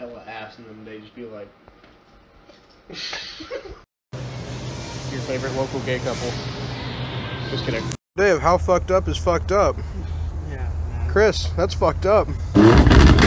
hella ass in them, they just be like. Your favorite local gay couple. Just kidding. Dave, how fucked up is fucked up? Yeah, man. Chris, that's fucked up.